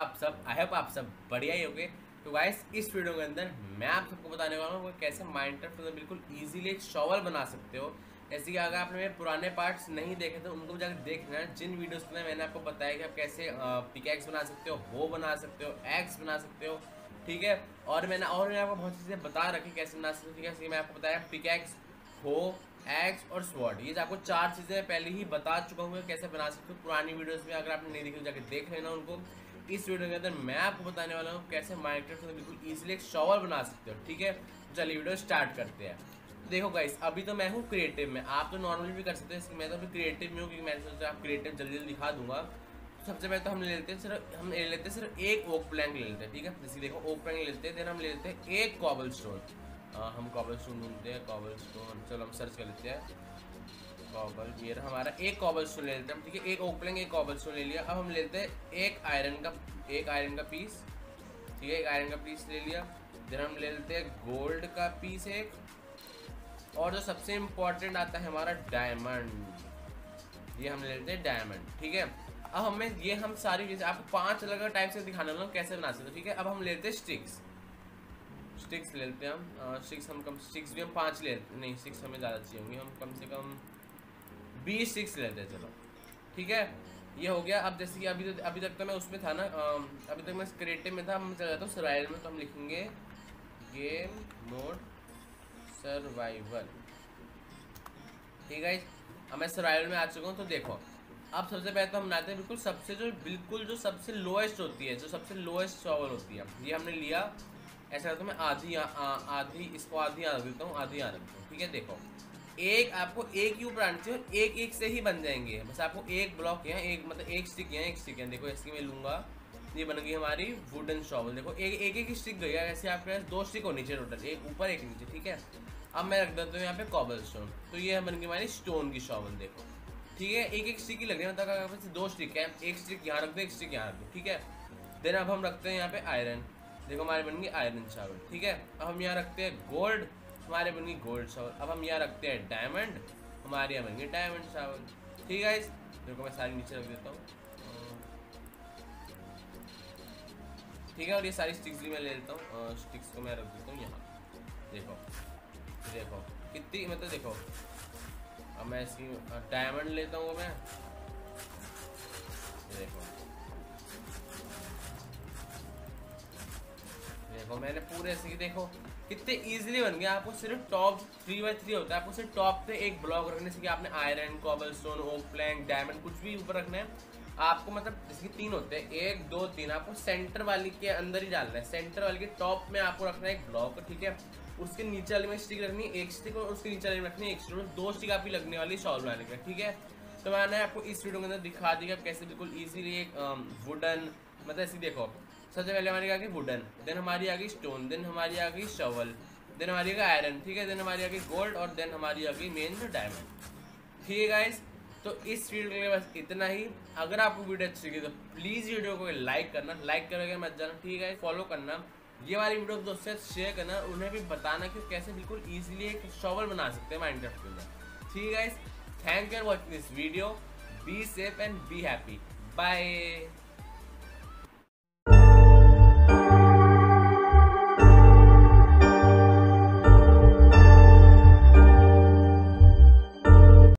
आप सब I hope आप सब बढ़िया ही होंगे। तो गाइस इस वीडियो के अंदर मैं आप सबको बताने वाला हूँ कैसे माइनक्राफ्ट में बिल्कुल इजीली एक शॉवल बना सकते हो। जैसे कि अगर आपने मेरे पुराने पार्ट्स नहीं देखे तो उनको जाकर देखना है। जिन वीडियोस में मैंने आपको बताया कि आप कैसे पिकैक्स बना सकते हो, वो बना सकते हो, एक्स बना सकते हो, ठीक है। और मैंने आपको बहुत चीज़ें बता रखी कैसे बना सकते हो, ठीक है। जैसे मैं आपको बताया पिकैक्स, हो, एक्स और स्वॉर्ड, ये आपको चार चीज़ें पहले ही बता चुका हूँ कैसे बना सकते हो। पुरानी वीडियोस में अगर आपने नहीं देखी तो जाकर देख लेना उनको। इस वीडियो के अंदर मैं आपको बताने वाला हूँ कैसे माइनक्राफ्ट में बिल्कुल इजीली एक शॉवर बना सकते हो, ठीक है। चलिए वीडियो स्टार्ट करते हैं। देखो गाइस, अभी तो मैं हूँ क्रिएटिव में, आप तो नॉर्मल भी कर सकते हैं। मैं तो अभी क्रिएटिव में हूँ क्योंकि मैंने सोचा आप क्रिएटिव जल्दी जल्दी दिखा दूंगा। तो सबसे पहले तो हम ले लेते हैं सिर्फ एक ओक प्लैंक ले लेते हैं, ठीक है। जैसे देखो ओक प्लैंक ले लेते हैं, देन हम ले लेते हैं एक कॉबल स्टोन। हम कॉबल स्टोन ढूंढते हैं, कॉबल स्टोन, चलो हम सर्च कर लेते हैं कॉबल। ये हमारा एक कॉबल स्टोन ले लेते हैं, ठीक है। एक ओक प्लैंक, एक कॉबल स्टोन ले लिया। अब हम लेते हैं एक आयरन का पीस, ठीक है। एक आयरन का पीस ले लिया। फिर हम ले लेते हैं गोल्ड का पीस एक, और जो सबसे इम्पोर्टेंट आता है हमारा डायमंड, ये हम ले लेते हैं डायमंड, ठीक है। अब हम सारी चीज़ें आपको 5 अलग अलग टाइप से दिखाने वाला हूँ कैसे बना सकते हो, ठीक है। अब हम लेते हैं स्टिक्स ले लेते हैं हम स्टिक्स भी हम 5 नहीं, 6 हमें ज़्यादा चाहिए होंगे, हम कम से कम 20 स्टिक्स लेते हैं, चलो ठीक है। ये हो गया। अब जैसे कि अभी तक तो मैं उसमें था ना, अभी तक मैं क्रिएटिव में था। हम चला जाता हूँ सर्वाइवल में, तो हम लिखेंगे गेम मोड सर्वाइवल, ठीक है। अब मैं सर्वाइवल में आ चुका हूँ। तो देखो अब सबसे पहले तो हम बनाते हैं बिल्कुल जो सबसे लोएस्ट होती है, जो सबसे लोएस्ट शॉवल होती है, ये हमने लिया। ऐसा तो मैं आधी इसको आधी यहाँ रख देता हूँ, आधी यहाँ रख देता हूँ, ठीक है। देखो आपको एक ही ऊपर आनी चाहिए, एक से ही बन जाएंगे। बस आपको एक ब्लॉक है, एक मतलब एक स्टिक है। देखो ऐसे मैं लूँगा, ये बन गई हमारी वुडन शॉवल। देखो एक स्टिक गई है। ऐसे आपके पास 2 स्टिक होनी चाहिए टोटल, एक ऊपर एक नीचे, ठीक है। अब मैं रख देता हूँ यहाँ पे कॉबल स्टोन, तो ये बन गई हमारी स्टोन की शॉवल, देखो ठीक है। एक स्टिक ही लग रही है, मतलब अगर 2 स्टिक है, एक स्टिक यहाँ रख दो, एक स्टिक यहाँ रख दो, ठीक है। देन अब हम रखते हैं यहाँ पे आयरन, देखो हमारी बन गई आयरन शॉवल, ठीक है। अब हम यहाँ रखते हैं गोल्ड, हमारे बन गई गोल्ड शॉवल। अब हम यहाँ रखते हैं डायमंड, हमारे यहाँ बन गई डायमंड शॉवल, ठीक है। देखो मैं सारी नीचे रख देता हूँ, ठीक है। और ये सारी स्टिक्स भी मैं ले लेता हूँ, स्टिक्स को मैं रख देता हूँ यहाँ। देखो कितनी, मतलब देखो अब मैं इसकी डायमंड लेता हूँ मैं, देखो मैंने पूरे ऐसे, देखो कितने इजीली बन गया। आपको सिर्फ टॉप 3x3 होता है, आपको सिर्फ टॉप पे एक ब्लॉक रखने से कि आपने iron, cobblestone, oak plank, diamond कुछ भी ऊपर रखना है आपको। मतलब जैसे कि 3 होते हैं, 1 2 3, आपको सेंटर वाली के अंदर ही डालना है। सेंटर वाली के टॉप में आपको रखना है एक ब्लॉक, ठीक है। उसके नीचे वाले में स्टिक रखनी है एक स्टिक, और उसके नीचे वाले में रखनी है एक स्टिक, 2 स्टिक आपकी लगने वाली शॉल बनाने का, ठीक है। तो मैंने आपको इस वीडियो के अंदर दिखा दिया कैसे बिल्कुल ईजिली एक वुडन, मतलब ऐसे देखो सबसे पहले हमारी आ गई वुडन, देन हमारी आ गई स्टोन, देन हमारी आ गई शॉवल, देन हमारी आ गई आयरन, ठीक है। देन हमारी आ गई गोल्ड, और देन हमारी आ गई मेन जो डायमंड, ठीक है गाइस। तो इस वीडियो के लिए बस इतना ही। अगर आपको वीडियो अच्छी लगी तो प्लीज़ वीडियो को लाइक करना, लाइक करके मत जाना, ठीक है। फॉलो करना, ये वाली वीडियो दोस्तों से शेयर करना, उन्हें भी बताना कि कैसे बिल्कुल ईजिली एक शॉवल बना सकते हैं माइनक्राफ्ट के अंदर, ठीक है guys. Thank you for watching this video, be safe and be happy, bye.